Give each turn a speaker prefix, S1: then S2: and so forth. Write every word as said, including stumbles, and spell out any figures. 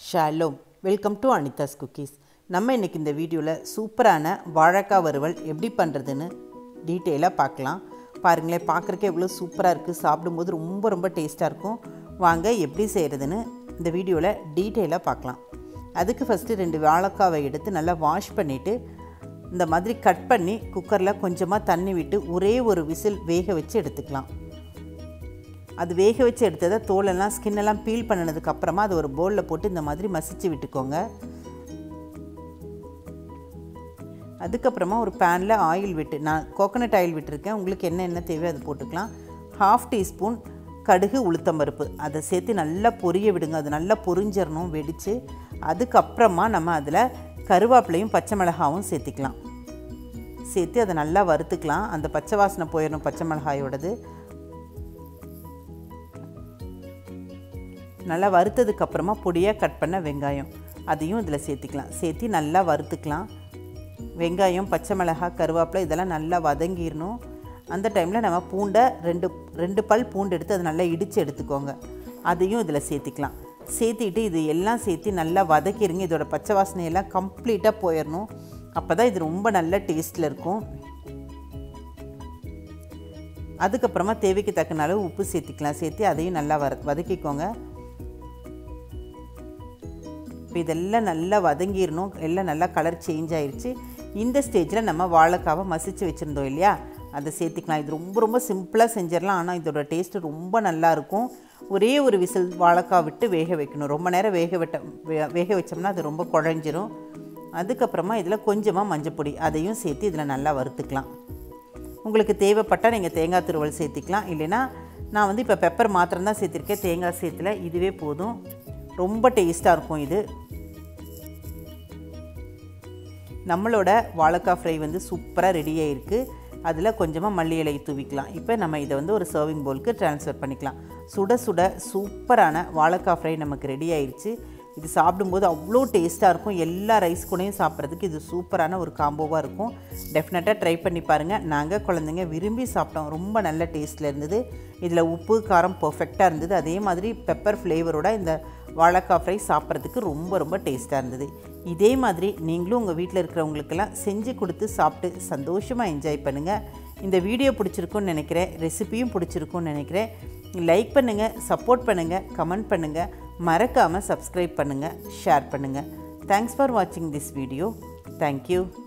S1: Shalom, welcome to Anitha's cookies. நம்ம இன்றைக்கி இந்த வீடியோவில் சூப்பரான வாழைக்காய் வறுவல் எப்படி பண்ணுறதுன்னு டீட்டெயிலாக பார்க்கலாம். பாருங்களேன், பார்க்குறக்கே எவ்வளோ சூப்பராக இருக்குது, சாப்பிடும்போது ரொம்ப ரொம்ப டேஸ்ட்டாக இருக்கும். வாங்க எப்படி செய்கிறதுன்னு இந்த வீடியோவில் டீட்டெயிலாக பார்க்கலாம். அதுக்கு ஃபஸ்ட்டு ரெண்டு வாழைக்காவை எடுத்து நல்லா வாஷ் பண்ணிவிட்டு இந்த மாதிரி கட் பண்ணி குக்கரில் கொஞ்சமாக தண்ணி விட்டு ஒரே ஒரு விசில் வேக வச்சு எடுத்துக்கலாம். அது வேக வச்சு எடுத்ததை தோலெல்லாம் ஸ்கின்னெல்லாம் பீல் பண்ணினதுக்கப்புறமா அது ஒரு பவுலில் போட்டு இந்த மாதிரி மசிச்சு விட்டுக்கோங்க. அதுக்கப்புறமா ஒரு பேனில் ஆயில் விட்டு, நான் கோகோனட் ஆயில் விட்டுருக்கேன், உங்களுக்கு என்ன என்ன தேவையோ அது போட்டுக்கலாம். ஹாஃப் டீஸ்பூன் கடுகு உளுத்தம்பருப்பு அதை சேர்த்து நல்லா பொரிய விடுங்க. அது நல்லா பொரிஞ்சிடணும் வெடித்து. அதுக்கப்புறமா நம்ம அதில் கருவேப்பிலையும் பச்சை மிளகாவும் சேர்த்திக்கலாம். சேர்த்து அதை நல்லா வறுத்துக்கலாம். அந்த பச்சை வாசனை போயிடணும் பச்சை மிளகாயோடது. நல்லா வறுத்ததுக்கப்புறமா பொடியாக கட் பண்ண வெங்காயம் அதையும் இதில் சேர்த்திக்கலாம். சேர்த்து நல்லா வறுத்துக்கலாம். வெங்காயம், பச்சை மிளகாய், கருவேப்பிலை இதெல்லாம் நல்லா வதங்கிடணும். அந்த டைமில் நம்ம பூண்டை ரெண்டு ரெண்டு பல் பூண்டு எடுத்து அதை நல்லா இடித்து எடுத்துக்கோங்க. அதையும் இதில் சேர்த்திக்கலாம். சேர்த்திட்டு இது எல்லாம் சேர்த்து நல்லா வதக்கிடுங்க. இதோட பச்சை வாசனையெல்லாம் கம்ப்ளீட்டாக போயிடணும். அப்போ தான் இது ரொம்ப நல்ல டேஸ்ட்டில் இருக்கும். அதுக்கப்புறமா தேவைக்கு தக்கன அளவு உப்பு சேர்த்திக்கலாம். சேர்த்து அதையும் நல்லா வத வதக்கிக்கோங்க. இப்போ இதெல்லாம் நல்லா வதங்கிடணும். எல்லாம் நல்லா கலர் சேஞ்ச் ஆயிடுச்சு. இந்த ஸ்டேஜில் நம்ம வாழைக்காவை மசிச்சு வச்சுருந்தோம் இல்லையா, அதை சேர்த்திக்கலாம். இது ரொம்ப ரொம்ப சிம்பிளாக செஞ்சிடலாம். ஆனால் இதோட டேஸ்ட்டு ரொம்ப நல்லாயிருக்கும். ஒரே ஒரு விசில் வாழைக்காய் விட்டு வேக வைக்கணும். ரொம்ப நேரம் வேக விட்ட வேக வச்சோம்னா அது ரொம்ப குழஞ்சிரும். அதுக்கப்புறமா இதில் கொஞ்சமாக மஞ்சப்பொடி அதையும் சேர்த்து இதில் நல்லா வறுத்துக்கலாம். உங்களுக்கு தேவைப்பட்டால் நீங்கள் தேங்காய் துருவல் சேர்த்திக்கலாம். இல்லைன்னா நான் வந்து இப்போ பெப்பர் மாத்திரம் தான் சேர்த்திருக்கேன், தேங்காய் சேர்த்துல. இதுவே போதும். ரொம்ப டேஸ்ட்டாக இருக்கும் இது. நம்மளோட வாழைக்காய் ஃப்ரை வந்து சூப்பராக ரெடியாக இருக்குது. அதில் கொஞ்சமாக மல்லி இலை தூவிக்கலாம். இப்போ நம்ம இதை வந்து ஒரு சர்விங் பவுலுக்கு ட்ரான்ஸ்ஃபர் பண்ணிக்கலாம். சுட சுட சூப்பரான வாழைக்காய் ஃப்ரை நமக்கு ரெடி ஆயிடுச்சு. இது சாப்பிடும்போது அவ்வளோ டேஸ்ட்டாக இருக்கும். எல்லா ரைஸ் கூடயும் சாப்பிட்றதுக்கு இது சூப்பரான ஒரு காம்போவாக இருக்கும். டெஃபினட்டாக ட்ரை பண்ணி பாருங்கள். நாங்கள் குழந்தைங்க விரும்பி சாப்பிட்டோம். ரொம்ப நல்ல டேஸ்ட்டில் இருந்தது. இதில் உப்பு காரம் பர்ஃபெக்டாக இருந்தது. அதே மாதிரி பெப்பர் ஃப்ளேவரோட இந்த வாழைக்காய் ஃப்ரை சாப்பிட்றதுக்கு ரொம்ப ரொம்ப டேஸ்ட்டாக இருந்தது. இதே மாதிரி நீங்களும் உங்கள் வீட்டில் இருக்கிறவங்களுக்கெல்லாம் செஞ்சு கொடுத்து சாப்பிட்டு சந்தோஷமாக என்ஜாய் பண்ணுங்கள். இந்த வீடியோ பிடிச்சிருக்குன்னு நினைக்கிறேன். ரெசிபியும் பிடிச்சிருக்குன்னு நினைக்கிறேன். லைக் பண்ணுங்கள், சப்போர்ட் பண்ணுங்கள், கமெண்ட் பண்ணுங்கள். மறக்காமல் சப்ஸ்கிரைப் பண்ணுங்கள், ஷேர் பண்ணுங்கள். தேங்க்ஸ் ஃபார் வாட்சிங் திஸ் வீடியோ. தேங்க்யூ.